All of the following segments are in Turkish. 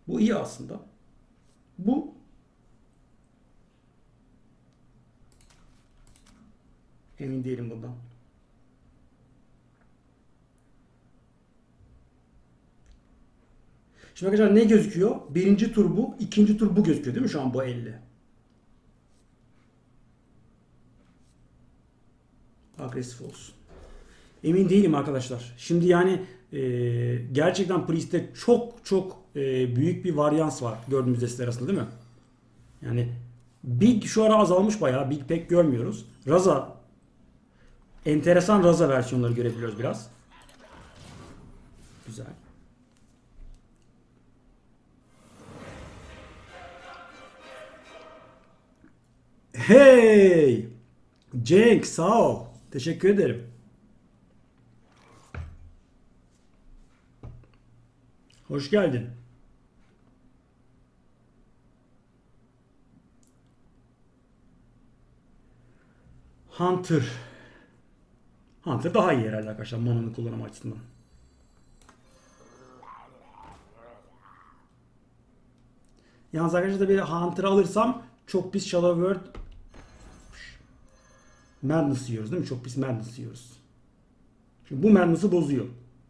Bu iyi aslında. Bu emin değilim bundan. Şimdi arkadaşlar ne gözüküyor? Birinci tur bu, ikinci tur bu gözüküyor değil mi şu an bu 50? Agresif olsun. Emin değilim arkadaşlar. Şimdi yani gerçekten Priest'te çok çok büyük bir varyans var gördüğümüz desteler arasında değil mi? Yani Big şu ara azalmış bayağı. Big pek görmüyoruz. Raza, enteresan Raza versiyonları görebiliyoruz biraz. Güzel. Hey! Cenk sağ ol. Teşekkür ederim. Hoş geldin. Hunter. Hunter daha iyi herhalde arkadaşlar mananın kullanımı açısından. Yalnız arkadaşlar da bir Hunter alırsam çok pis Shadow World Madness yiyoruz değil mi? Çok pis Madness yiyoruz. Şimdi bu Madness'ı bozuyor.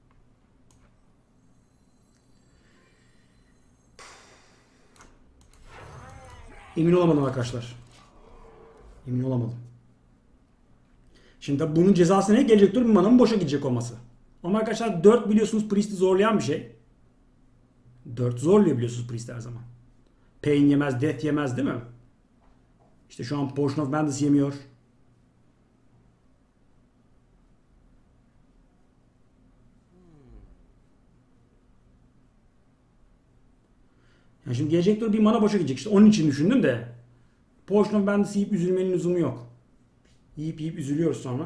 Emin olamadım arkadaşlar. Emin olamadım. Şimdi tabii bunun cezası ne? Gelecek tur bir mananın boşa gidecek olması. Ama arkadaşlar 4 biliyorsunuz Priest'i zorlayan bir şey. 4 zorluyor biliyorsunuz Priest her zaman. Pain yemez, Death yemez değil mi? İşte şu an Potion of Madness yemiyor. Yani şimdi gelecek tur bir mana boşa gidecek. İşte onun için düşündüm de. Potion of Madness yiyip üzülmenin lüzumu yok. Yiyip yiyip üzülüyoruz sonra.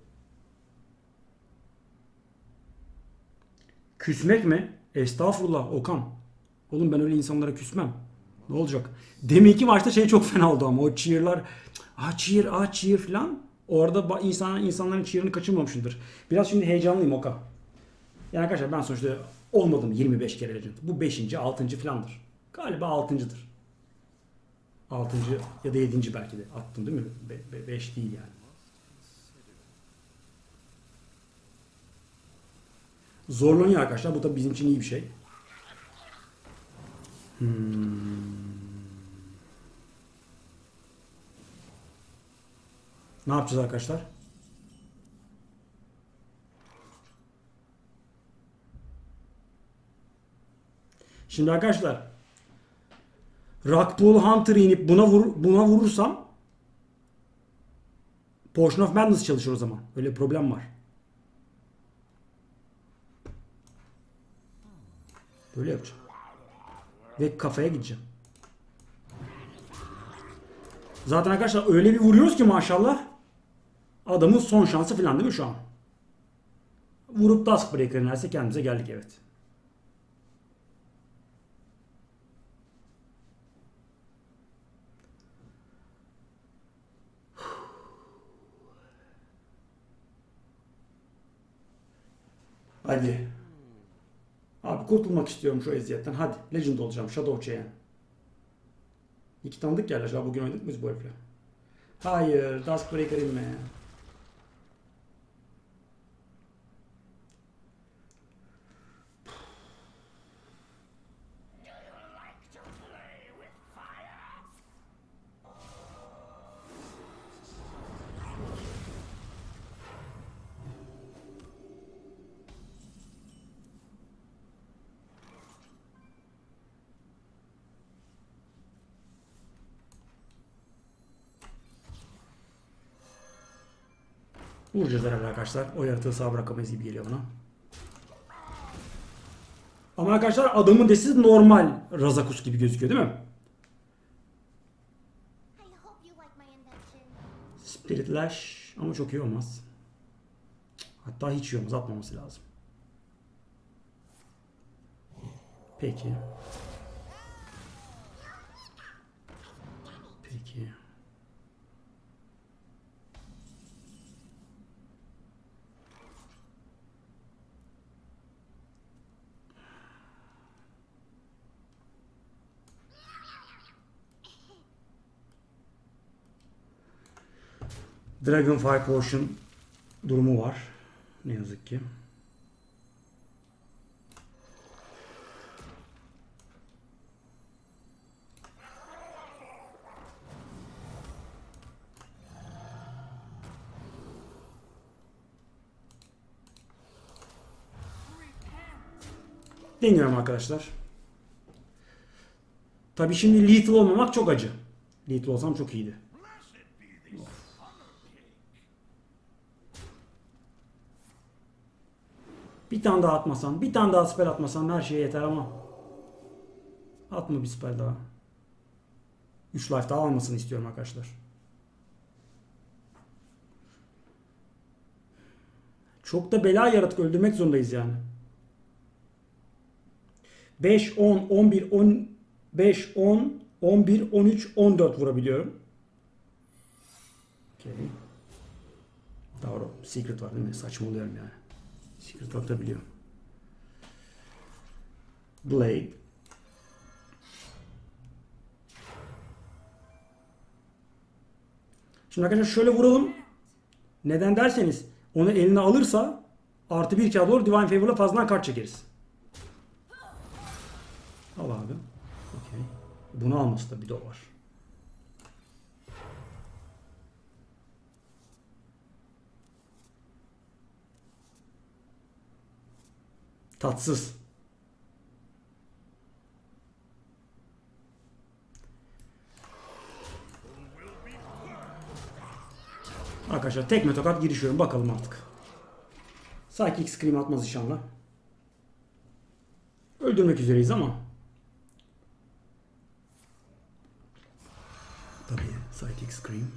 Küsmek mi? Estağfurullah Okan. Oğlum ben öyle insanlara küsmem. Ne olacak? Deminki maçta şey çok fena oldu ama o cheer'lar cheer, cheer falan. Orada insanların cheer'ını kaçırmamışımdır. Biraz şimdi heyecanlıyım Okan. Yani arkadaşlar ben sonuçta olmadım 25 kere Legend. Bu 5. 6. falandır. Galiba 6.'dır. 6. ya da 7. belki de attım değil mi? 5 değil yani. Zorlanıyor arkadaşlar. Bu da bizim için iyi bir şey. Ne yapacağız arkadaşlar? Şimdi arkadaşlar Rockpool Hunter'ı inip buna vurursam Potion of Madness çalışır o zaman. Öyle bir problem var. Böyle yapacağım. Ve kafaya gideceğim. Zaten arkadaşlar öyle bir vuruyoruz ki maşallah adamın son şansı falan değil mi şu an? Vurup Duskbreaker inerse kendimize geldik evet. Hadi. Abi kurtulmak istiyorum şu eziyetten. Hadi. Legend olacağım. Shadow Chain. İki tanıdık yerler. Acaba bugün oynadık mı biz bu herifle? Hayır. Duskbreaker inme. Vuracağız herhalde arkadaşlar. O yaratığı sağ bırakamayız gibi geliyor bana. Ama arkadaşlar adamın desi normal Razakus gibi gözüküyor değil mi? Spirit Lash ama çok iyi olmaz. Hatta hiç iyi olmaz. Atmaması lazım. Peki. Peki. Dragonfire Potion durumu var. Ne yazık ki. Deniyorum arkadaşlar. Tabii şimdi lethal olmamak çok acı. Lethal olsam çok iyiydi. Bir tane daha atmasam, bir tane daha spell atmasam her şeye yeter ama atma bir spell daha. 3 life daha almasını istiyorum arkadaşlar. Çok da bela yaratık öldürmek zorundayız yani. 5, 10, 11, 15, 10, 11, 13, 14 vurabiliyorum. Okay. Doğru. Secret var değil mi? Saçmalıyorum yani. Secret atabiliyorum. Blade. Şimdi arkadaşlar şöyle vuralım. Neden derseniz onu eline alırsa artı 1 kağıt olur. Divine Favor'la fazladan kart çekeriz. Al abi. Okay. Bunu alması da bir de o var. Tatsız. Arkadaşlar tekme tokat girişiyorum. Bakalım artık. Psychic Scream atmaz inşallah. Öldürmek üzereyiz ama. Tabii Psychic Scream.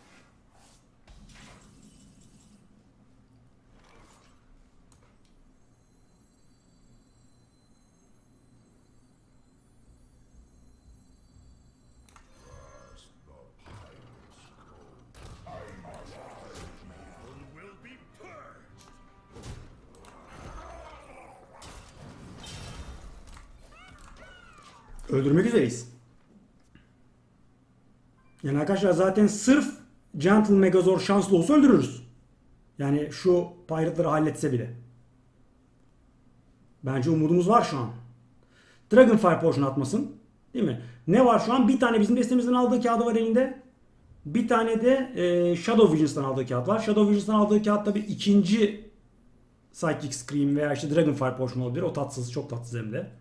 Öldürmek üzereyiz. Yani arkadaşlar zaten sırf Gentle Megazord şanslı olsa öldürürüz. Yani şu Pirate'ları halletse bile. Bence umudumuz var şu an. Dragonfire Potion atmasın. Değil mi? Ne var şu an? Bir tane bizim destemizden aldığı kağıdı var elinde. Bir tane de Shadow Visions'tan aldığı kağıt var. Shadow Visions'tan aldığı kağıt tabi ikinci Psychic Scream veya işte Dragonfire Potion olabilir. O tatsız. Çok tatsız hem de.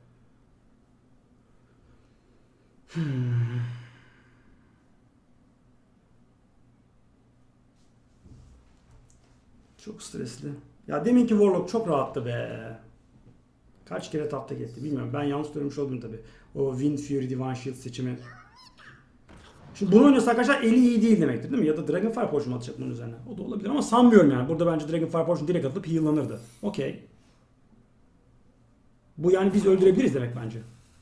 Çok stresli. Ya deminki Warlock çok rahattı be. Kaç kere tapta gitti bilmiyorum. Ben yanlış görmüş oldum tabi. O Wind Fury Divine Shield seçimi. Şimdi bunu oynuyorsa arkadaşlar eli iyi değil demektir değil mi? Ya da Dragonfire Potion atacak bunun üzerine. O da olabilir ama sanmıyorum yani. Burada bence Dragonfire Potion direkt atılıp heal'lanırdı. Okey. Bu yani biz öldürebiliriz demek bence.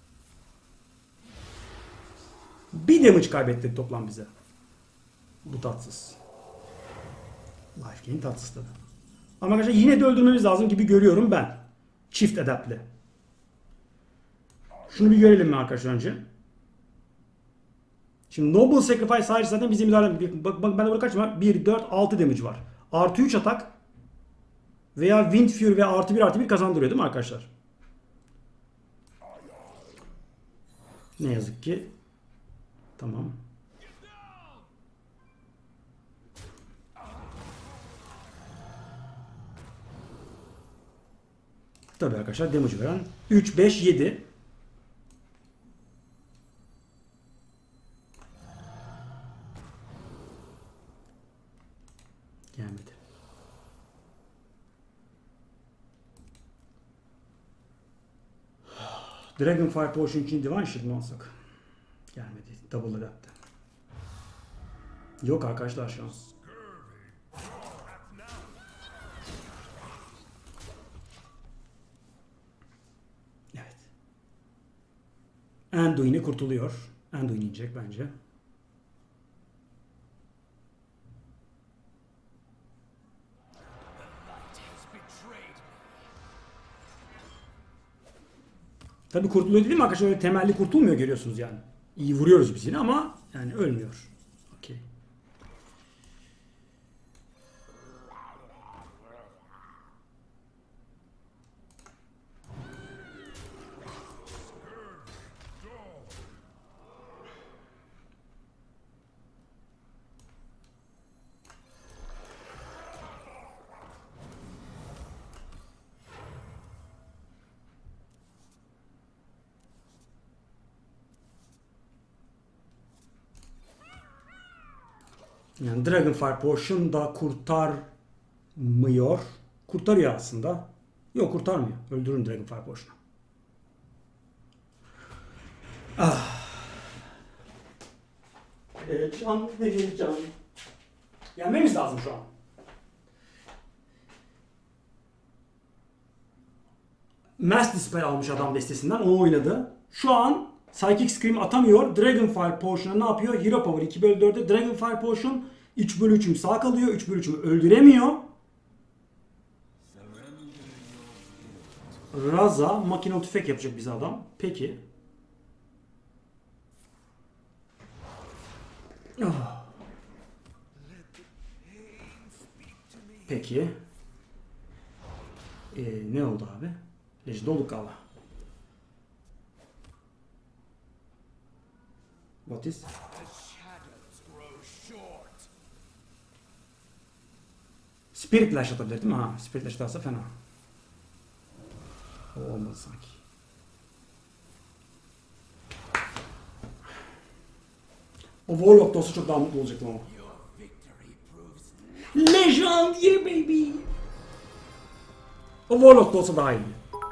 Bir damage kaybetti toplam bize. Bu tatsız. Life gain tatsız tabi. Ama arkadaşlar yine de öldürmemiz lazım gibi görüyorum ben. Çift adaptli. Şunu bir görelim mi arkadaşlar önce? Şimdi Noble Sacrifice hariç zaten bizim müdahale... Bak bende burada kaç var? 1, 4, 6 damage var. Artı 3 atak veya Wind Fury ve artı 1 kazandırıyor değil mi arkadaşlar? Ne yazık ki. Tamam. Tabii arkadaşlar damage veren 3, 5, 7. Gelmedi. Dragonfire Potion için Divine Shield mi alsak? Gelmedi. Double adapte. Yok arkadaşlar şu an. Evet. Anduin'i kurtuluyor. Anduin inecek bence. Tabii kurtuluyor dedim arkadaşlar öyle temelli kurtulmuyor görüyorsunuz yani. İyi vuruyoruz biz yine ama yani ölmüyor. Okey. Yani Dragonfire Potion da kurtarmıyor. Kurtarıyor aslında. Yok, kurtarmıyor. Öldürün Dragonfire Potion'u. Ah. Heyecan, heyecan. Yenmemiz lazım şu an. Mass Dispel almış adam destesinden. Onu oynadı. Şu an Psychic Scream atamıyor. Dragonfire Potion'a ne yapıyor? Hero Power 2/4'e. Dragonfire Potion 3/3'üm sağ kalıyor. 3/3'ümü öldüremiyor. Raza makinalı tüfek yapacak bize adam. Peki. Oh. Peki. Ne oldu abi? Legend olduk galiba. What is? Spirit Lash atabilir değil mi? Ha, Spirit Lash atarsa fena. O olmadı sanki. O Warlock da olsa çok daha mutlu olacaktım ama. Legend yeah baby. O Warlock da olsa daha iyi.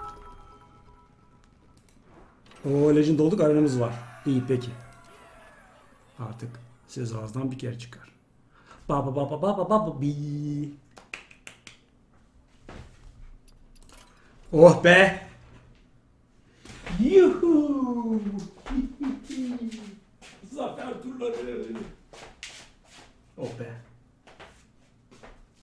O Legend olduk, arenamız var. İyi peki. Artık söz ağızdan bir kere çıkar. Baba baba baba baba bi. Oh be. Yuhu. Zafer turları. Oh be.